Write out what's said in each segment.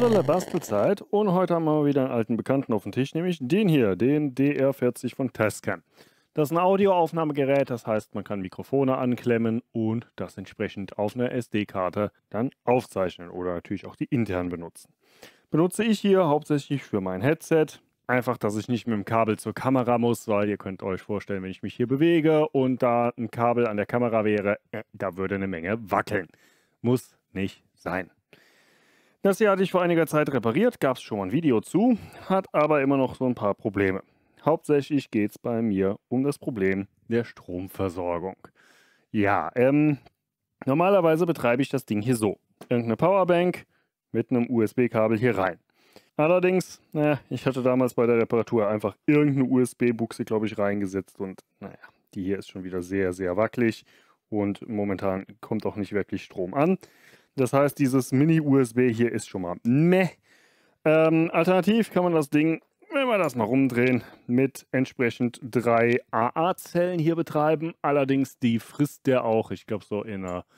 Tralala Bastelzeit und heute haben wir wieder einen alten Bekannten auf dem Tisch, nämlich den hier, den DR40 von Tascam. Das ist ein Audioaufnahmegerät, das heißt, man kann Mikrofone anklemmen und das entsprechend auf einer SD-Karte dann aufzeichnen oder natürlich auch die intern benutzen. Benutze ich hier hauptsächlich für mein Headset. Einfach, dass ich nicht mit dem Kabel zur Kamera muss, weil ihr könnt euch vorstellen, wenn ich mich hier bewege und da ein Kabel an der Kamera wäre, da würde eine Menge wackeln. Muss nicht sein. Das hier hatte ich vor einiger Zeit repariert, gab es schon mal ein Video zu, hat aber immer noch so ein paar Probleme. Hauptsächlich geht es bei mir um das Problem der Stromversorgung. Ja, normalerweise betreibe ich das Ding hier so. Irgendeine Powerbank mit einem USB-Kabel hier rein. Allerdings, ich hatte damals bei der Reparatur einfach irgendeine USB-Buchse, glaube ich, reingesetzt und die hier ist schon wieder sehr, sehr wackelig und momentan kommt auch nicht wirklich Strom an. Das heißt, dieses Mini-USB hier ist schon mal meh. Alternativ kann man das Ding, wenn wir das mal rumdrehen, mit entsprechend 3 AA-Zellen hier betreiben. Allerdings, die frisst der auch, ich glaube so in einer,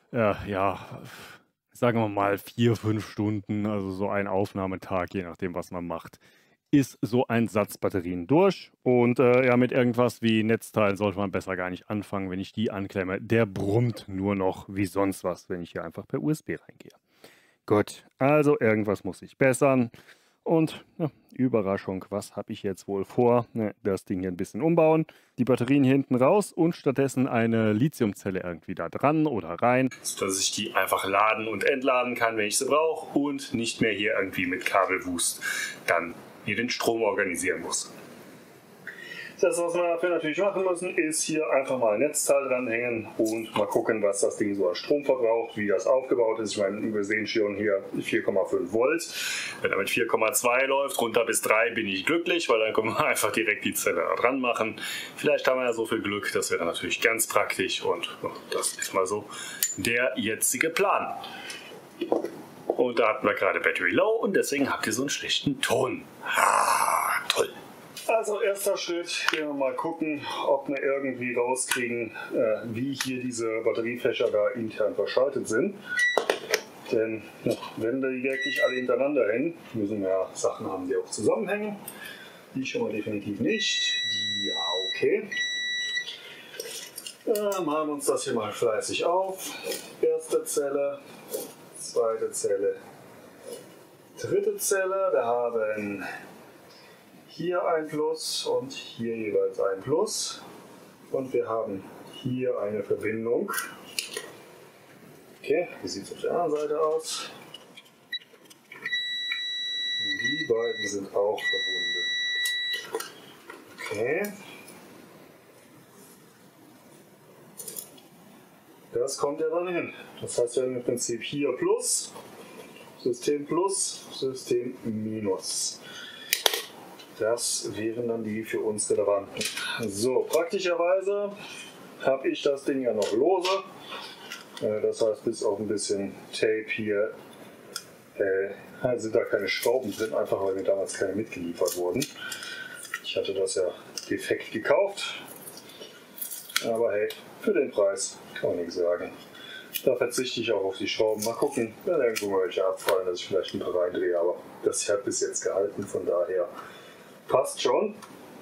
sagen wir mal 4-5 Stunden, also so ein Aufnahmetag, je nachdem, was man macht, ist so ein Satz Batterien durch. Und mit irgendwas wie Netzteilen sollte man besser gar nicht anfangen, wenn ich die anklemme. Der brummt nur noch wie sonst was, wenn ich hier einfach per USB reingehe. Gut, also irgendwas muss ich bessern. Und Überraschung, was habe ich jetzt wohl vor? Das Ding hier ein bisschen umbauen, die Batterien hier hinten raus und stattdessen eine Lithiumzelle irgendwie da dran oder rein, sodass ich die einfach laden und entladen kann, wenn ich sie brauche und nicht mehr hier irgendwie mit Kabelwust dann hier den Strom organisieren muss. Das, was wir dafür natürlich machen müssen, ist hier einfach mal ein Netzteil dranhängen und mal gucken, was das Ding so an Strom verbraucht, wie das aufgebaut ist. Ich meine, wir sehen schon hier 4,5 Volt. Wenn er mit 4,2 läuft, runter bis 3 bin ich glücklich, weil dann können wir einfach direkt die Zelle da dran machen. Vielleicht haben wir ja so viel Glück, das wäre natürlich ganz praktisch und das ist mal so der jetzige Plan. Und da hatten wir gerade Battery Low und deswegen habt ihr so einen schlechten Ton. Toll. Also erster Schritt, gehen wir mal gucken, ob wir irgendwie rauskriegen, wie hier diese Batteriefächer da intern verschaltet sind. Denn wenn die wirklich alle hintereinander hängen, müssen wir ja Sachen haben, die auch zusammenhängen. Die schon mal definitiv nicht. Die okay. Malen wir uns das hier mal fleißig auf. Erste Zelle, zweite Zelle, dritte Zelle. Da haben hier ein Plus und hier jeweils ein Plus. Und wir haben hier eine Verbindung. Okay, wie sieht es auf der anderen Seite aus? Die beiden sind auch verbunden. Okay. Das kommt ja dann hin. Das heißt, wir haben im Prinzip hier Plus, System Minus. Das wären dann die für uns relevanten. So, praktischerweise habe ich das Ding ja noch lose. Das heißt, bis auf ein bisschen Tape hier sind da keine Schrauben drin, einfach weil mir damals keine mitgeliefert wurden. Ich hatte das ja defekt gekauft. Aber hey, für den Preis kann man nichts sagen. Da verzichte ich auch auf die Schrauben. Mal gucken, wenn irgendwo mal welche abfallen, dass ich vielleicht ein paar reindrehe. Aber das hat bis jetzt gehalten, von daher passt schon.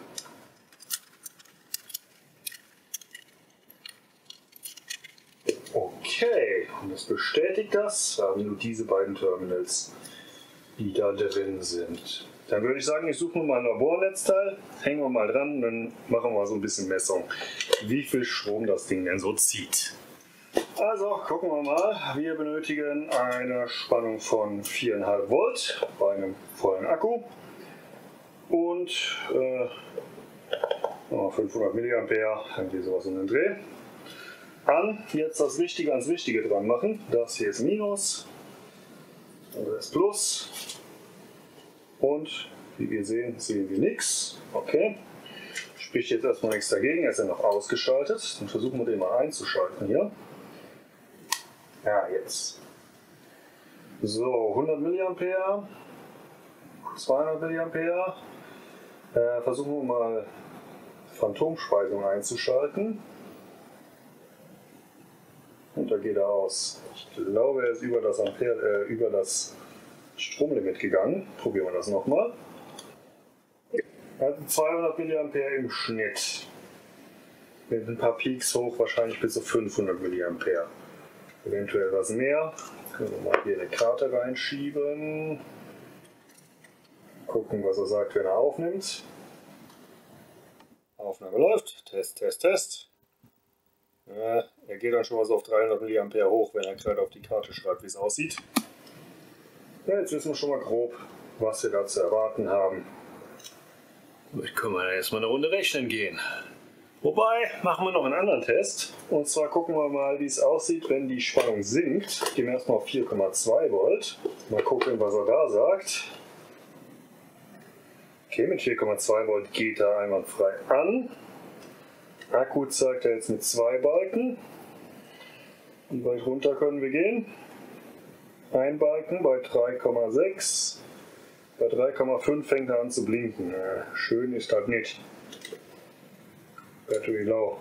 Okay, und das bestätigt das. Wir haben nur diese beiden Terminals, die da drin sind. Dann würde ich sagen, ich suche mir mal ein Labornetzteil, hängen wir mal dran, dann machen wir mal so ein bisschen Messung, wie viel Strom das Ding denn so zieht. Also gucken wir mal, wir benötigen eine Spannung von 4,5 Volt bei einem vollen Akku und 500 mA, irgendwie sowas in den Dreh. Jetzt das Wichtige ans Wichtige dran machen. Das hier ist Minus, das ist Plus und wie wir sehen wir nichts. Okay, spricht jetzt erstmal nichts dagegen, er ist ja noch ausgeschaltet. Dann versuchen wir den mal einzuschalten hier. Ja, jetzt. So, 100 mA, 200 mA. Versuchen wir mal Phantomspeisung einzuschalten. Und da geht er aus. Ich glaube, er ist über das Stromlimit gegangen. Probieren wir das nochmal. Also 200 mA im Schnitt. Mit ein paar Peaks hoch, wahrscheinlich bis zu 500 mA. Eventuell was mehr. Können wir mal hier eine Karte reinschieben. Gucken, was er sagt, wenn er aufnimmt. Aufnahme läuft. Test, Test, Test. Ja, er geht dann schon mal so auf 300 mA hoch, wenn er gerade auf die Karte schreibt, wie es aussieht. Ja, jetzt wissen wir schon mal grob, was wir da zu erwarten haben. Damit können wir erstmal eine Runde rechnen gehen. Wobei, machen wir noch einen anderen Test. Und zwar gucken wir mal, wie es aussieht, wenn die Spannung sinkt. Gehen wir erstmal auf 4,2 Volt. Mal gucken, was er da sagt. Okay, mit 4,2 Volt geht er einwandfrei an. Akku zeigt er jetzt mit 2 Balken. Wie weit runter können wir gehen? Ein Balken bei 3,6. Bei 3,5 fängt er an zu blinken. Schön ist das nicht. Battery low.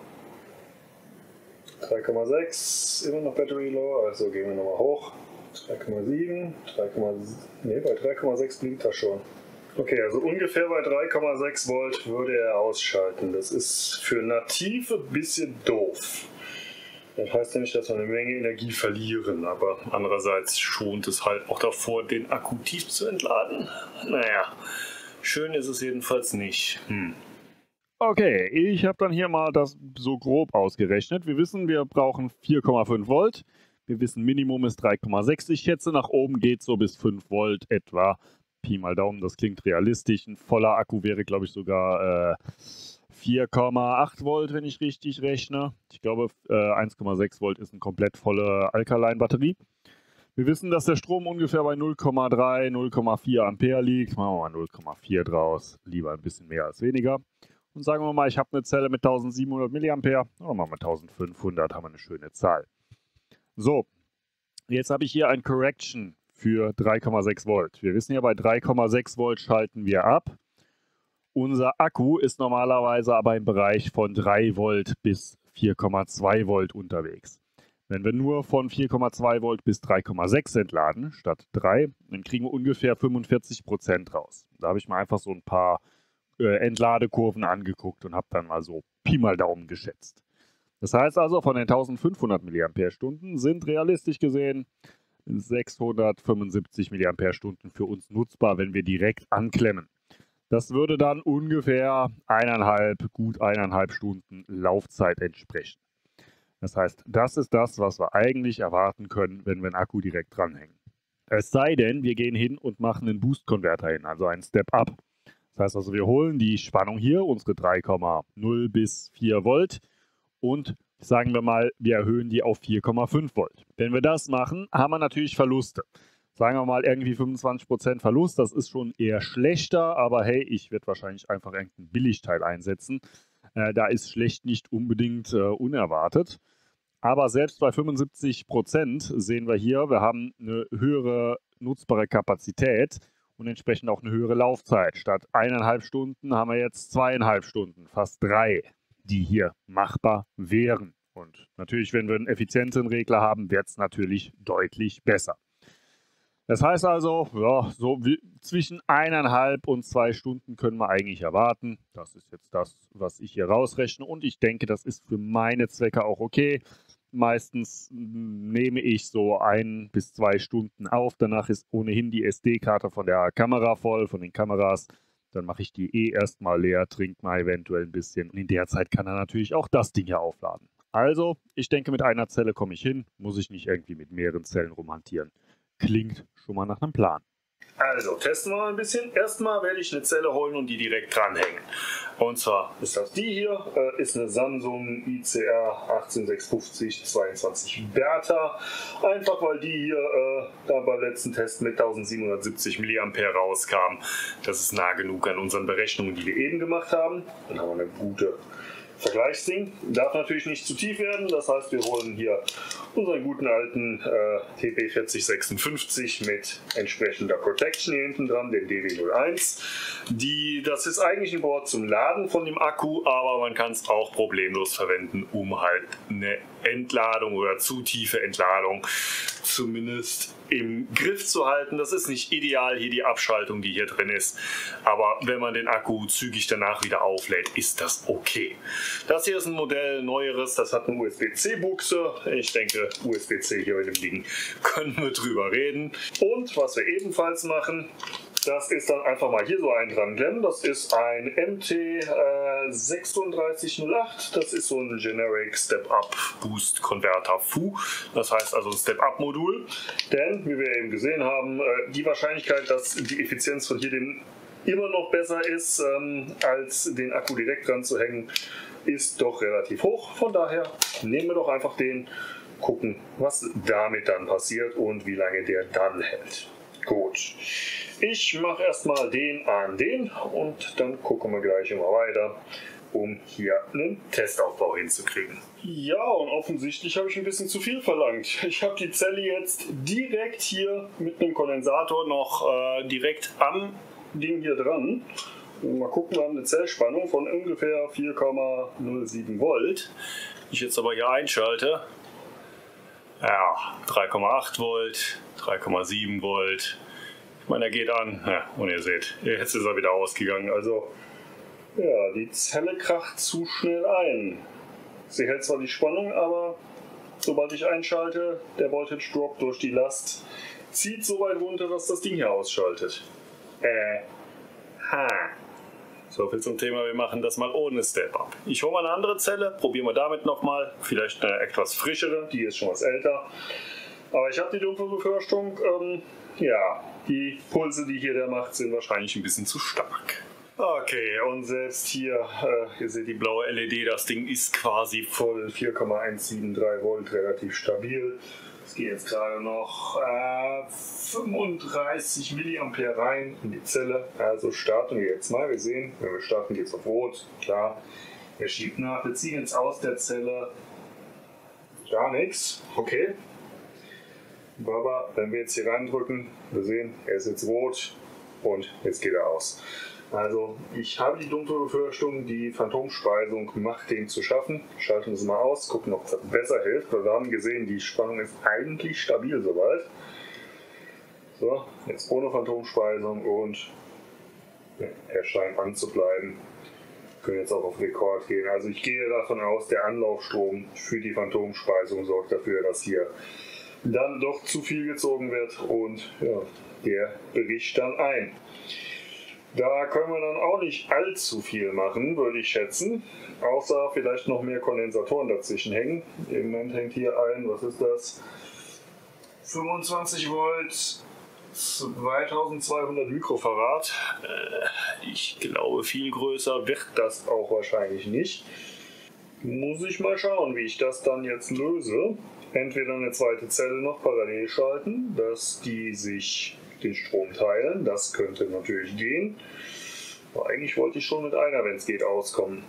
3,6, immer noch Battery low, also gehen wir nochmal hoch. 3,7, bei 3,6 blinkt er schon. Okay, also ungefähr bei 3,6 Volt würde er ausschalten. Das ist für Native ein bisschen doof. Das heißt nämlich, dass wir eine Menge Energie verlieren, aber andererseits schont es halt auch davor, den Akku tief zu entladen. Naja, schön ist es jedenfalls nicht. Okay, ich habe dann hier mal das so grob ausgerechnet. Wir wissen, wir brauchen 4,5 Volt. Wir wissen, Minimum ist 3,6. Ich schätze, nach oben geht es so bis 5 Volt etwa. Pi mal Daumen, das klingt realistisch. Ein voller Akku wäre, glaube ich, sogar 4,8 Volt, wenn ich richtig rechne. Ich glaube, 1,6 Volt ist eine komplett volle Alkaline-Batterie. Wir wissen, dass der Strom ungefähr bei 0,3, 0,4 Ampere liegt. Machen wir mal 0,4 draus. Lieber ein bisschen mehr als weniger. Und sagen wir mal, ich habe eine Zelle mit 1700 mA. Oder machen wir 1500, haben wir eine schöne Zahl. So, jetzt habe ich hier ein Correction für 3,6 Volt. Wir wissen ja, bei 3,6 Volt schalten wir ab. Unser Akku ist normalerweise aber im Bereich von 3 Volt bis 4,2 Volt unterwegs. Wenn wir nur von 4,2 Volt bis 3,6 entladen, statt 3, dann kriegen wir ungefähr 45% raus. Da habe ich mir einfach so ein paar Entladekurven angeguckt und habe dann mal so Pi mal Daumen geschätzt. Das heißt also, von den 1500 mAh sind realistisch gesehen 675 mAh für uns nutzbar, wenn wir direkt anklemmen. Das würde dann ungefähr gut eineinhalb Stunden Laufzeit entsprechen. Das heißt, das ist das, was wir eigentlich erwarten können, wenn wir einen Akku direkt dranhängen. Es sei denn, wir gehen hin und machen einen Boost-Konverter hin, also einen Step-Up. Das heißt also, wir holen die Spannung hier, unsere 3,0 bis 4 Volt und sagen wir mal, wir erhöhen die auf 4,5 Volt. Wenn wir das machen, haben wir natürlich Verluste. Sagen wir mal irgendwie 25% Verlust, das ist schon eher schlechter, aber hey, ich werde wahrscheinlich einfach irgendein Billigteil einsetzen. Da ist schlecht nicht unbedingt unerwartet. Aber selbst bei 75% sehen wir hier, wir haben eine höhere nutzbare Kapazität und entsprechend auch eine höhere Laufzeit. Statt 1,5 Stunden haben wir jetzt 2,5 Stunden, fast 3, die hier machbar wären. Und natürlich, wenn wir einen effizienten Regler haben, wird es natürlich deutlich besser. Das heißt also, ja, so zwischen 1,5 und 2 Stunden können wir eigentlich erwarten. Das ist jetzt das, was ich hier rausrechne. Und ich denke, das ist für meine Zwecke auch okay. Meistens nehme ich so 1 bis 2 Stunden auf. Danach ist ohnehin die SD-Karte von der Kamera voll, von den Kameras. Dann mache ich die erstmal leer, trinke mal eventuell ein bisschen. Und in der Zeit kann er natürlich auch das Ding hier aufladen. Also, ich denke, mit einer Zelle komme ich hin. Muss ich nicht irgendwie mit mehreren Zellen rumhantieren. Klingt schon mal nach einem Plan. Also, testen wir mal ein bisschen. Erstmal werde ich eine Zelle holen und die direkt dranhängen. Und zwar ist das die hier, ist eine Samsung ICR 18650 22 Bertha. Einfach weil die hier da beim letzten Test mit 1770 mA rauskam. Das ist nah genug an unseren Berechnungen, die wir eben gemacht haben. Dann haben wir eine gute Vergleichsding. Darf natürlich nicht zu tief werden, das heißt, wir holen hier unseren guten alten TP4056 mit entsprechender Protection hier hinten dran, den DW01. Das ist eigentlich ein Board zum Laden von dem Akku, aber man kann es auch problemlos verwenden, um halt eine Entladung oder zu tiefe Entladung zumindest im Griff zu halten. Das ist nicht ideal, hier die Abschaltung, die hier drin ist, aber wenn man den Akku zügig danach wieder auflädt, ist das okay. Das hier ist ein Modell neueres, das hat eine USB-C-Buchse. Ich denke, USB-C hier bei dem Ding können wir drüber reden. Und was wir ebenfalls machen, das ist dann einfach mal hier so einen dran klemmen. Das ist ein MT3608. Das ist so ein Generic Step-Up Boost Converter FU. Das heißt also ein Step-Up-Modul. Denn, wie wir eben gesehen haben, die Wahrscheinlichkeit, dass die Effizienz von hier dem immer noch besser ist, als den Akku direkt dran zu hängen, ist doch relativ hoch. Von daher nehmen wir doch einfach den, gucken, was damit dann passiert und wie lange der dann hält. Gut, ich mache erstmal den an den und dann gucken wir gleich immer weiter, um hier einen Testaufbau hinzukriegen. Ja, und offensichtlich habe ich ein bisschen zu viel verlangt. Ich habe die Zelle jetzt direkt hier mit einem Kondensator noch direkt am Ding hier dran. Mal gucken, wir haben eine Zellspannung von ungefähr 4,07 Volt. Wenn ich jetzt aber hier einschalte, ja, 3,8 Volt, 3,7 Volt. Ich meine, er geht an. Ja, und ihr seht, jetzt ist er wieder ausgegangen. Also, ja, die Zelle kracht zu schnell ein. Sie hält zwar die Spannung, aber sobald ich einschalte, der Voltage Drop durch die Last zieht so weit runter, dass das Ding hier ausschaltet. So viel zum Thema, wir machen das mal ohne Step-Up. Ich hole mal eine andere Zelle, probieren wir damit nochmal. Vielleicht eine etwas frischere, die ist schon was älter. Aber ich habe die dumpfe Befürchtung, ja, die Pulse, die hier der macht, sind wahrscheinlich ein bisschen zu stark. Okay, und selbst hier, ihr seht die blaue LED, das Ding ist quasi voll, 4,173 Volt, relativ stabil. Es geht jetzt gerade noch 35 mA rein in die Zelle. Also starten wir jetzt mal. Wir sehen, wenn wir starten, geht es auf Rot. Klar, er schiebt nach. Wir ziehen jetzt aus der Zelle gar nichts. Okay. Aber wenn wir jetzt hier reindrücken, wir sehen, er ist jetzt rot und jetzt geht er aus. Also ich habe die dunkle Befürchtung, die Phantomspeisung macht dem zu schaffen. Schalten wir es mal aus, gucken, ob es besser hilft. Weil wir haben gesehen, die Spannung ist eigentlich stabil soweit. So, jetzt ohne Phantomspeisung und er scheint anzubleiben. Wir können jetzt auch auf Rekord gehen. Also ich gehe davon aus, der Anlaufstrom für die Phantomspeisung sorgt dafür, dass hier dann doch zu viel gezogen wird und ja, der bricht dann ein. Da können wir dann auch nicht allzu viel machen, würde ich schätzen. Außer vielleicht noch mehr Kondensatoren dazwischen hängen. Im Moment hängt hier ein, was ist das? 25 Volt, 2200 Mikrofarad. Ich glaube, viel größer wird das auch wahrscheinlich nicht. Muss ich mal schauen, wie ich das dann jetzt löse. Entweder eine zweite Zelle noch parallel schalten, dass die sich den Strom teilen. Das könnte natürlich gehen. Aber eigentlich wollte ich schon mit einer, wenn es geht, auskommen.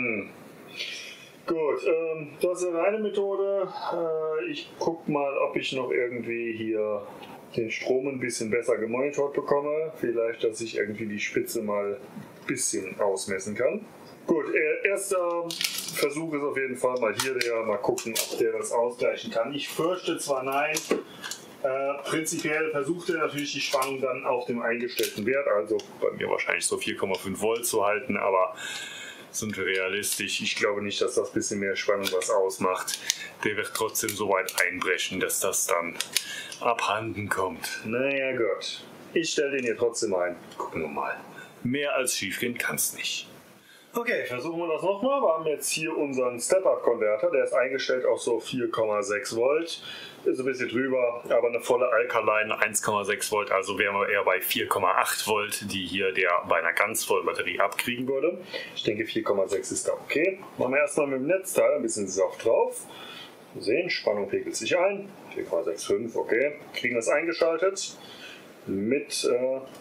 Gut, das ist eine Methode. Ich gucke mal, ob ich noch irgendwie hier den Strom ein bisschen besser gemonitort bekomme. Vielleicht, dass ich irgendwie die Spitze mal ein bisschen ausmessen kann. Gut, erster Versuch ist auf jeden Fall mal hier der. Mal gucken, ob der das ausgleichen kann. Ich fürchte zwar nein. Prinzipiell versucht er natürlich die Spannung dann auf dem eingestellten Wert, also bei mir wahrscheinlich so 4,5 Volt zu halten, aber sind wir realistisch. Ich glaube nicht, dass das bisschen mehr Spannung was ausmacht. Der wird trotzdem so weit einbrechen, dass das dann abhanden kommt. Naja gut, ich stelle den hier trotzdem ein. Gucken wir mal. Mehr als schief gehen kann es nicht. Okay, versuchen wir das nochmal. Wir haben jetzt hier unseren Step-Up-Konverter, der ist eingestellt auf so 4,6 Volt. Ist ein bisschen drüber, aber eine volle Alkaline 1,6 Volt, also wären wir eher bei 4,8 Volt, die hier der bei einer ganz vollen Batterie abkriegen würde. Ich denke 4,6 ist da okay. Machen wir erstmal mit dem Netzteil ein bisschen Saft drauf. Wir sehen, Spannung pegelt sich ein. 4,65, okay. Kriegen das eingeschaltet. Mit,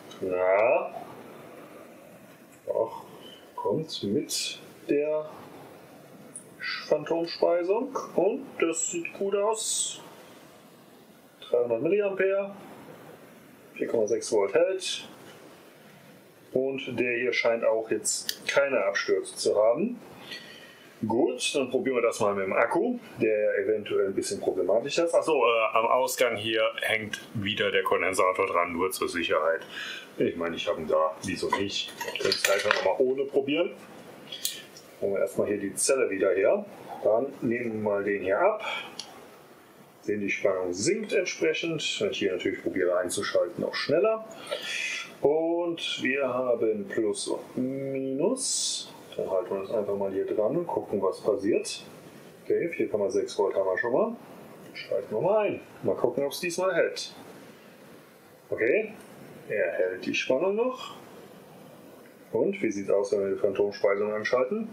kommt mit der Phantomspeisung und das sieht gut aus. 300 mA, 4,6 Volt hält und der hier scheint auch jetzt keine Abstürze zu haben. Gut, dann probieren wir das mal mit dem Akku, der eventuell ein bisschen problematisch ist. Achso, am Ausgang hier hängt wieder der Kondensator dran, nur zur Sicherheit. Ich meine, ich habe ihn da, wieso nicht? Ich könnte es einfach nochmal ohne probieren. Holen wir erstmal hier die Zelle wieder her. Dann nehmen wir mal den hier ab. Sehen, die Spannung sinkt entsprechend. Wenn ich hier natürlich probiere einzuschalten, auch schneller. Und wir haben Plus und Minus. Dann halten wir das einfach mal hier dran und gucken, was passiert. Okay, 4,6 Volt haben wir schon mal. Schalten wir mal ein. Mal gucken, ob es diesmal hält. Okay, er hält die Spannung noch. Und wie sieht es aus, wenn wir die Phantomspeisung anschalten?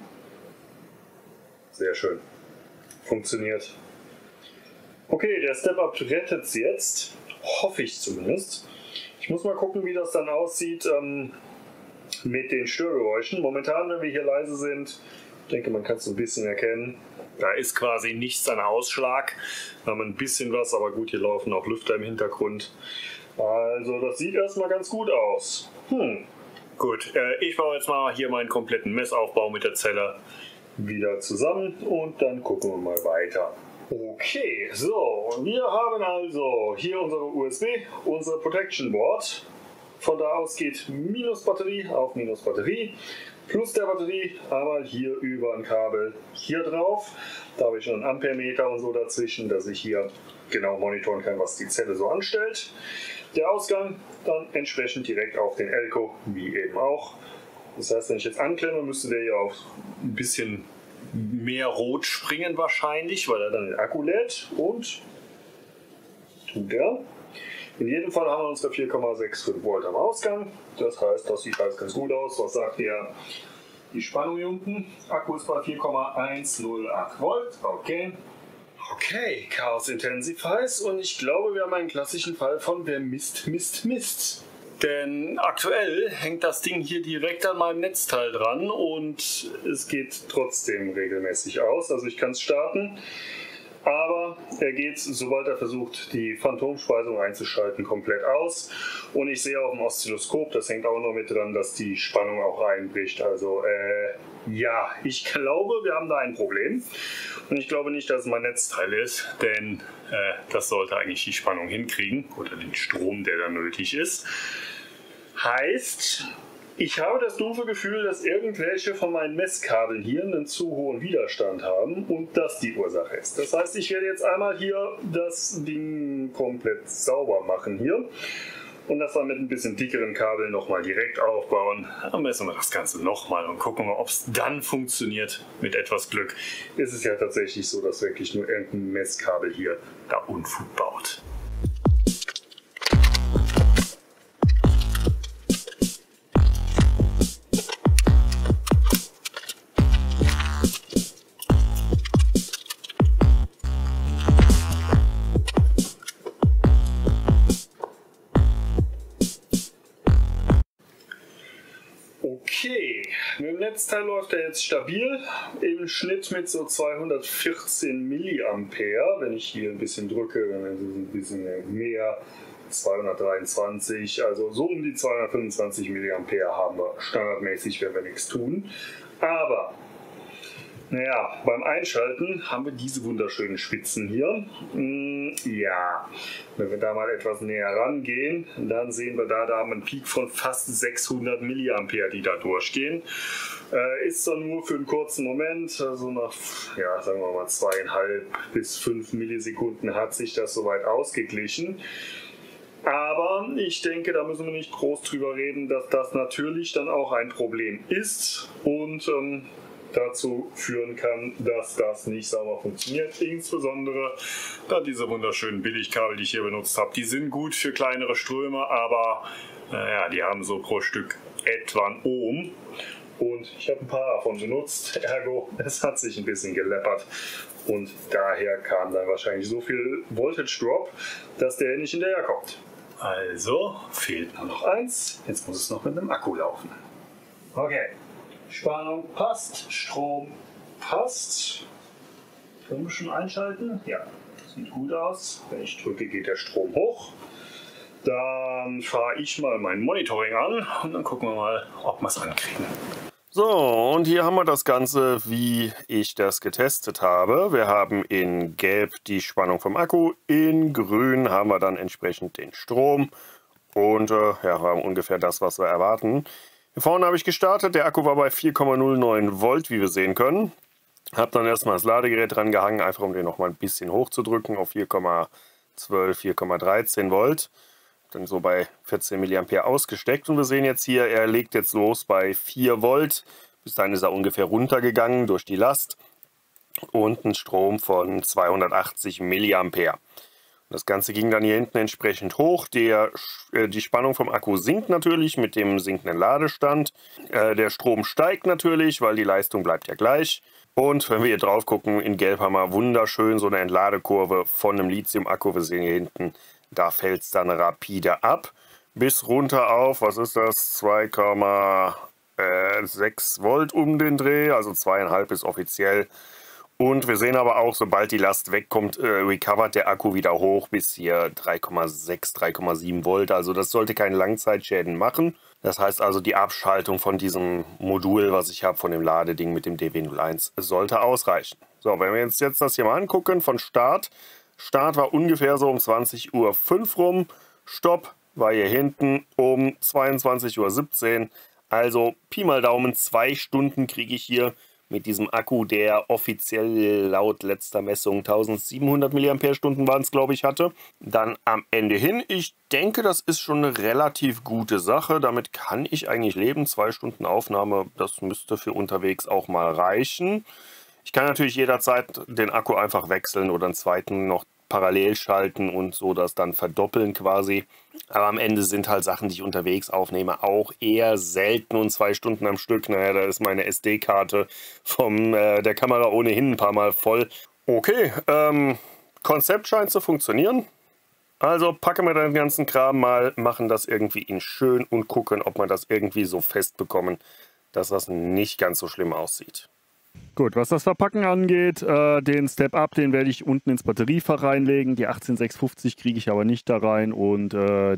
Sehr schön. Funktioniert. Okay, der Step-Up rettet es jetzt. Hoffe ich zumindest. Ich muss mal gucken, wie das dann aussieht mit den Störgeräuschen. Momentan, wenn wir hier leise sind, ich denke, man kann es so ein bisschen erkennen. Da ist quasi nichts an Ausschlag. Da haben wir ein bisschen was, aber gut, hier laufen auch Lüfter im Hintergrund. Also das sieht erstmal ganz gut aus. Gut, ich baue jetzt mal hier meinen kompletten Messaufbau mit der Zelle wieder zusammen und dann gucken wir mal weiter. Okay, so, wir haben also hier unsere USB, unser Protection Board. Von da aus geht Minusbatterie auf Minusbatterie. Plus der Batterie einmal hier über ein Kabel hier drauf. Da habe ich schon einen Ampermeter und so dazwischen, dass ich hier genau monitoren kann, was die Zelle so anstellt. Der Ausgang dann entsprechend direkt auf den Elco, wie eben auch. Das heißt, wenn ich jetzt anklemme, müsste der hier auch ein bisschen mehr rot springen wahrscheinlich, weil er dann den Akku lädt und tut er. In jedem Fall haben wir unsere 4,65 Volt am Ausgang. Das heißt, das sieht alles ganz gut aus. Was sagt ihr? Die Spannung hier unten. Akku ist bei 4,108 Volt. Okay. Okay, Chaos Intensifies. Und ich glaube, wir haben einen klassischen Fall von wer misst, misst, misst. Denn aktuell hängt das Ding hier direkt an meinem Netzteil dran und es geht trotzdem regelmäßig aus. Also ich kann es starten. Aber er geht, sobald er versucht, die Phantomspeisung einzuschalten, komplett aus. Und ich sehe auf dem Oszilloskop, das hängt auch noch mit dran, dass die Spannung auch einbricht. Also ja, ich glaube, wir haben da ein Problem. Und ich glaube nicht, dass es mein Netzteil ist, denn das sollte eigentlich die Spannung hinkriegen oder den Strom, der da nötig ist. Heißt, ich habe das doofe Gefühl, dass irgendwelche von meinen Messkabeln hier einen zu hohen Widerstand haben und das die Ursache ist. Das heißt, ich werde jetzt einmal hier das Ding komplett sauber machen hier und das dann mit ein bisschen dickeren Kabeln nochmal direkt aufbauen. Dann messen wir das Ganze nochmal und gucken mal, ob es dann funktioniert. Mit etwas Glück ist es ja tatsächlich so, dass wirklich nur irgendein Messkabel hier da Unfug baut. Okay, mit dem Netzteil läuft er jetzt stabil, im Schnitt mit so 214 mA. Wenn ich hier ein bisschen drücke, dann ist es ein bisschen mehr, 223, also so um die 225 mA haben wir standardmäßig, wenn wir nichts tun. Aber naja, beim Einschalten haben wir diese wunderschönen Spitzen hier. Ja, wenn wir da mal etwas näher rangehen, dann sehen wir da haben wir einen Peak von fast 600 mA, die da durchgehen. Ist dann nur für einen kurzen Moment, also nach, ja, sagen wir mal 2,5 bis 5 Millisekunden hat sich das soweit ausgeglichen. Aber ich denke, da müssen wir nicht groß drüber reden, dass das natürlich dann auch ein Problem ist und dazu führen kann, dass das nicht sauber funktioniert. Insbesondere da diese wunderschönen Billigkabel, die ich hier benutzt habe, die sind gut für kleinere Ströme, aber naja, die haben so pro Stück etwa ein Ohm. Und ich habe ein paar davon benutzt, ergo, es hat sich ein bisschen geleppert. Und daher kam dann wahrscheinlich so viel Voltage Drop, dass der nicht hinterherkommt. Also fehlt nur noch eins. Jetzt muss es noch mit einem Akku laufen. Okay. Spannung passt, Strom passt. Können wir schon einschalten? Ja, sieht gut aus. Wenn ich drücke, geht der Strom hoch. Dann fahre ich mal mein Monitoring an und dann gucken wir mal, ob wir es ankriegen. So, und hier haben wir das Ganze, wie ich das getestet habe. Wir haben in Gelb die Spannung vom Akku, in Grün haben wir dann entsprechend den Strom und ja, haben ungefähr das, was wir erwarten. Hier vorne habe ich gestartet, der Akku war bei 4,09 Volt, wie wir sehen können. Habe dann erstmal das Ladegerät dran gehangen, einfach um den noch mal ein bisschen hochzudrücken auf 4,12, 4,13 Volt. Dann so bei 14 mA ausgesteckt und wir sehen jetzt hier, er legt jetzt los bei 4 Volt. Bis dahin ist er ungefähr runtergegangen durch die Last und ein Strom von 280 mA. Das Ganze ging dann hier hinten entsprechend hoch. Die Spannung vom Akku sinkt natürlich mit dem sinkenden Ladestand. Der Strom steigt natürlich, weil die Leistung bleibt ja gleich. Und wenn wir hier drauf gucken, in Gelb haben wir wunderschön so eine Entladekurve von einem Lithium-Akku. Wir sehen hier hinten, da fällt es dann rapide ab, bis runter auf, was ist das, 2,6 Volt um den Dreh, also 2,5 ist offiziell. Und wir sehen aber auch, sobald die Last wegkommt, recovert der Akku wieder hoch bis hier 3,6, 3,7 Volt. Also das sollte keine Langzeitschäden machen. Das heißt also, die Abschaltung von diesem Modul, was ich habe, von dem Ladeding mit dem DW01, sollte ausreichen. So, wenn wir uns jetzt das hier mal angucken, von Start. Start war ungefähr so um 20:05 Uhr rum. Stopp war hier hinten um 22:17 Uhr. Also Pi mal Daumen, 2 Stunden kriege ich hier mit diesem Akku, der offiziell laut letzter Messung 1700 mAh waren es, glaube ich, hatte. Dann am Ende hin. Ich denke, das ist schon eine relativ gute Sache. Damit kann ich eigentlich leben. 2 Stunden Aufnahme, das müsste für unterwegs auch mal reichen. Ich kann natürlich jederzeit den Akku einfach wechseln oder einen zweiten noch parallel schalten und so das dann verdoppeln quasi. Aber am Ende sind halt Sachen, die ich unterwegs aufnehme, auch eher selten und 2 Stunden am Stück. Naja, da ist meine SD-Karte von der Kamera ohnehin ein paar Mal voll. Okay, Konzept scheint zu funktionieren. Also packen wir den ganzen Kram mal, machen das irgendwie in schön und gucken, ob wir das irgendwie so fest bekommen, dass das nicht ganz so schlimm aussieht. Gut, was das Verpacken angeht, den Step-Up, den werde ich unten ins Batteriefach reinlegen. Die 18650 kriege ich aber nicht da rein und der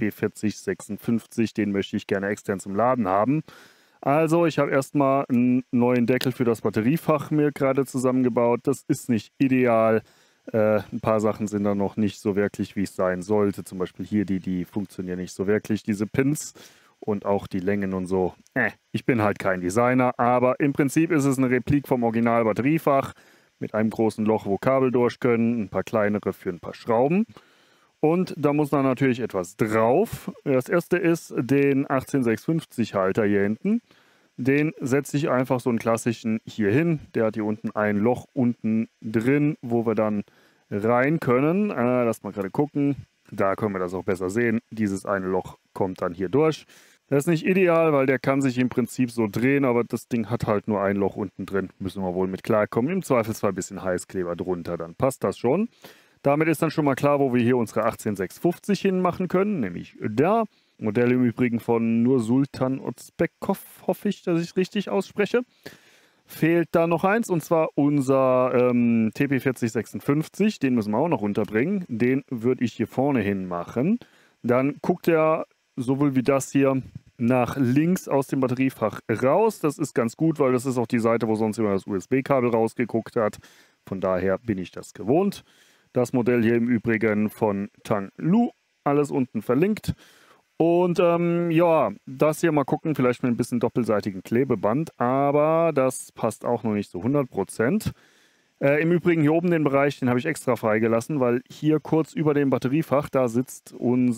TP4056, den möchte ich gerne extern zum Laden haben. Also ich habe erstmal einen neuen Deckel für das Batteriefach mir gerade zusammengebaut. Das ist nicht ideal. Ein paar Sachen sind da noch nicht so wirklich, wie es sein sollte. Zum Beispiel hier, die funktionieren nicht so wirklich, diese Pins. Und auch die Längen und so. Ich bin halt kein Designer, aber im Prinzip ist es eine Replik vom Original-Batteriefach mit einem großen Loch, wo Kabel durch können, ein paar kleinere für ein paar Schrauben. Und da muss dann natürlich etwas drauf. Das erste ist den 18650 Halter hier hinten. Den setze ich einfach so einen klassischen hier hin. Der hat hier unten ein Loch unten drin, wo wir dann rein können. Lass mal gerade gucken. Da können wir das auch besser sehen. Dieses eine Loch kommt dann hier durch. Das ist nicht ideal, weil der kann sich im Prinzip so drehen, aber das Ding hat halt nur ein Loch unten drin. Müssen wir wohl mit klarkommen. Im Zweifelsfall ein bisschen Heißkleber drunter, dann passt das schon. Damit ist dann schon mal klar, wo wir hier unsere 18650 hinmachen können, nämlich da. Modell im Übrigen von Nursultan Özbekov, hoffe ich, dass ich es richtig ausspreche. Fehlt da noch eins, und zwar unser TP4056. Den müssen wir auch noch runterbringen. Den würde ich hier vorne hin machen. Dann guckt er sowohl wie das hier nach links aus dem Batteriefach raus. Das ist ganz gut, weil das ist auch die Seite, wo sonst immer das USB-Kabel rausgeguckt hat. Von daher bin ich das gewohnt. Das Modell hier im Übrigen von Tang Lu. Alles unten verlinkt. Und ja, das hier mal gucken, vielleicht mit ein bisschen doppelseitigen Klebeband, aber das passt auch noch nicht so 100%. Im Übrigen hier oben den Bereich, den habe ich extra freigelassen, weil hier kurz über dem Batteriefach, da sitzt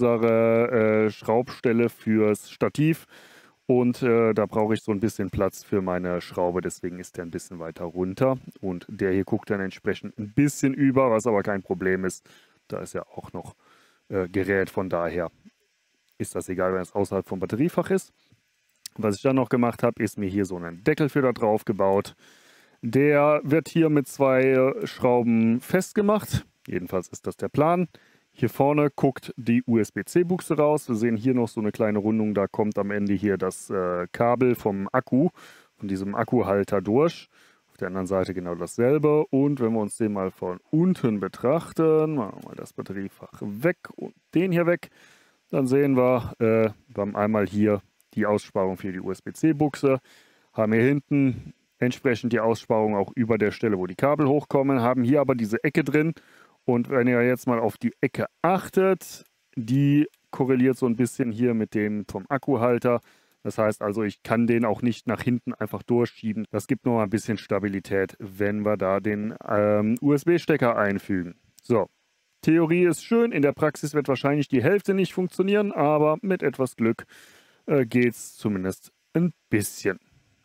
unsere Schraubstelle fürs Stativ und da brauche ich so ein bisschen Platz für meine Schraube, deswegen ist der ein bisschen weiter runter und der hier guckt dann entsprechend ein bisschen über, was aber kein Problem ist. Da ist ja auch noch Gerät, von daher ist das egal, wenn es außerhalb vom Batteriefach ist. Was ich dann noch gemacht habe, ist mir hier so einen Deckel für da drauf gebaut. Der wird hier mit 2 Schrauben festgemacht. Jedenfalls ist das der Plan. Hier vorne guckt die USB-C-Buchse raus. Wir sehen hier noch so eine kleine Rundung. Da kommt am Ende hier das Kabel vom Akku, von diesem Akkuhalter durch. Auf der anderen Seite genau dasselbe. Und wenn wir uns den mal von unten betrachten, machen wir mal das Batteriefach weg und den hier weg, dann sehen wir, wir haben einmal hier die Aussparung für die USB-C-Buchse. haben hier hinten entsprechend die Aussparung auch über der Stelle, wo die Kabel hochkommen, haben hier aber diese Ecke drin. Und wenn ihr jetzt mal auf die Ecke achtet, die korreliert so ein bisschen hier mit dem vom Akkuhalter. Das heißt also, ich kann den auch nicht nach hinten einfach durchschieben. Das gibt noch mal ein bisschen Stabilität, wenn wir da den USB-Stecker einfügen. So, Theorie ist schön, in der Praxis wird wahrscheinlich die Hälfte nicht funktionieren, aber mit etwas Glück geht es zumindest ein bisschen.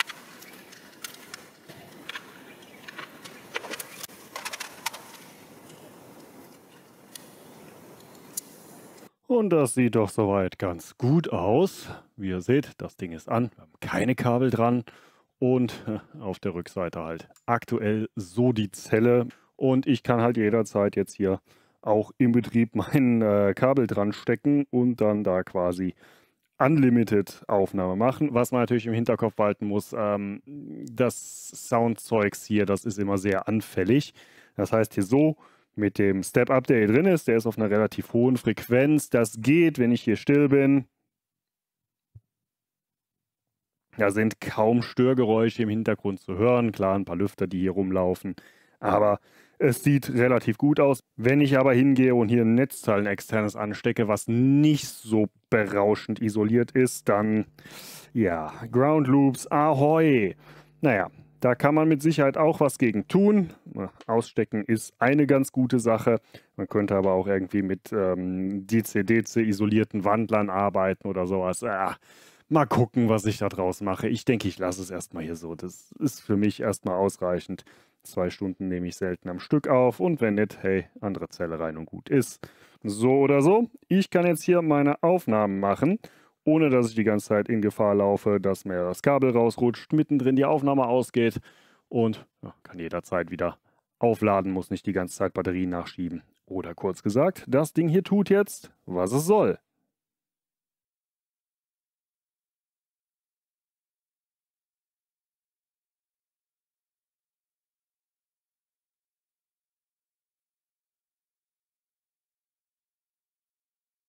Und das sieht doch soweit ganz gut aus. Wie ihr seht, das Ding ist an, wir haben keine Kabel dran und auf der Rückseite halt aktuell so die Zelle. Und ich kann halt jederzeit jetzt hier auch im Betrieb mein Kabel dran stecken und dann da quasi Unlimited Aufnahme machen. Was man natürlich im Hinterkopf behalten muss, das Soundzeugs hier, das ist immer sehr anfällig. Das heißt hier so, mit dem Step-Up, der hier drin ist, der ist auf einer relativ hohen Frequenz. Das geht, wenn ich hier still bin. Da sind kaum Störgeräusche im Hintergrund zu hören. Klar, ein paar Lüfter, die hier rumlaufen. Aber es sieht relativ gut aus. Wenn ich aber hingehe und hier ein Netzteil, ein externes anstecke, was nicht so berauschend isoliert ist, dann, ja, Ground Loops, ahoi. Naja, da kann man mit Sicherheit auch was gegen tun. Ausstecken ist eine ganz gute Sache. Man könnte aber auch irgendwie mit DC-DC isolierten Wandlern arbeiten oder sowas. Mal gucken, was ich da draus mache. Ich denke, ich lasse es erstmal hier so. Das ist für mich erstmal ausreichend. 2 Stunden nehme ich selten am Stück auf und wenn nicht, hey, andere Zelle rein und gut ist. So oder so, ich kann jetzt hier meine Aufnahmen machen, ohne dass ich die ganze Zeit in Gefahr laufe, dass mir das Kabel rausrutscht, mittendrin die Aufnahme ausgeht und kann jederzeit wieder aufladen, muss nicht die ganze Zeit Batterien nachschieben. Oder kurz gesagt, das Ding hier tut jetzt, was es soll.